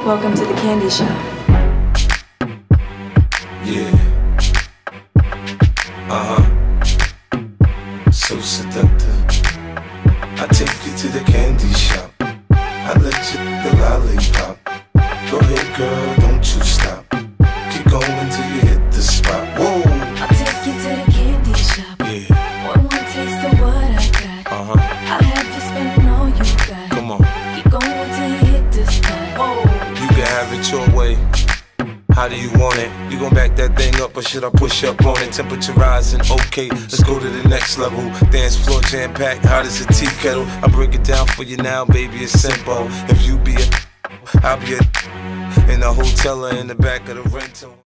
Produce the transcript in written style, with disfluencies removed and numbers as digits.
Welcome to the candy shop. Yeah. So seductive. I take you to the candy shop. I let you the lollipop. Go ahead, girl, don't you stop. Keep going till you hit the spot. Whoa. I'll take you to the candy shop. Yeah. One taste of what I got. I'll have you spending all you got. Come on. Keep going till you hit the spot. Whoa. You can have it your way. How do you want it? You gon' back that thing up or should I push up on it? Temperature rising, okay, let's go to the next level. Dance floor jam packed, hot as a tea kettle. I break it down for you now, baby, it's simple. If you be a, I'll be a in the hotel or in the back of the rental.